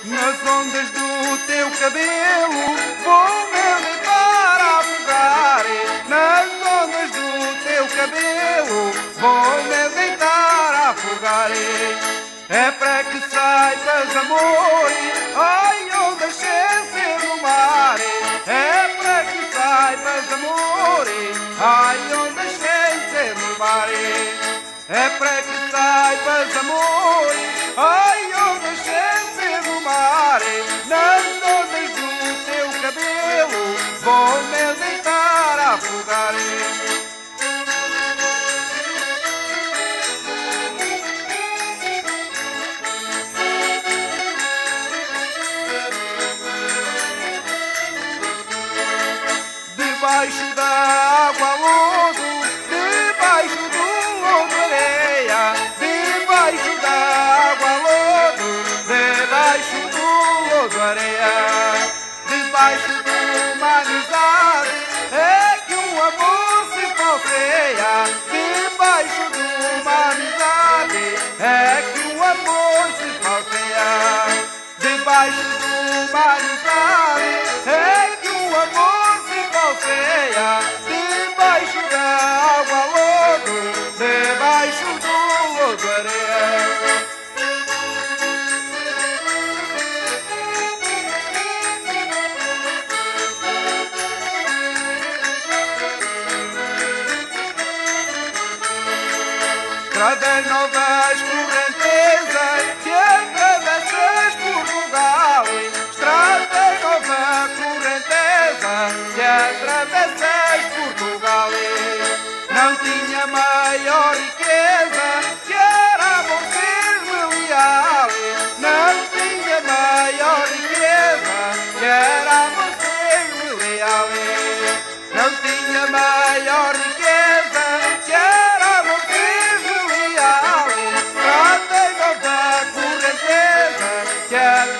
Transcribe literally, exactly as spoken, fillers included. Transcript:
Nas ondas do teu cabelo vou-me deitar a afogar. Nas ondas do teu cabelo vou-me deitar a afogar. É para que saibas, amor, ai, ondas sem ser no mar. É para que saibas, amor, ai, ondas sem ser no mar. É para que saibas, amor, ai, ondas sem ser no mar. Nas ondas do teu cabelo vou-me deitar a afogar. Debaixo da água lodo, debaixo do lodo areia, debaixo da água lodo, debaixo do lodo areia, debaixo de uma amizade é que o amor se falseia, debaixo de uma amizade é que o amor se falseia, debaixo de uma amizade é que o amor se falseia, debaixo da água lodo, debaixo do lodo areia. Estradas novas, correntezas que atravessas Portugal. Estradas novas, correntezas que atravessas Portugal. Não tinha maior riqueza que era amor firme e leal. Não tinha maior riqueza que era amor firme e leal. Não tinha maior riqueza que era amor firme e leal. Estradas novas, correntezas que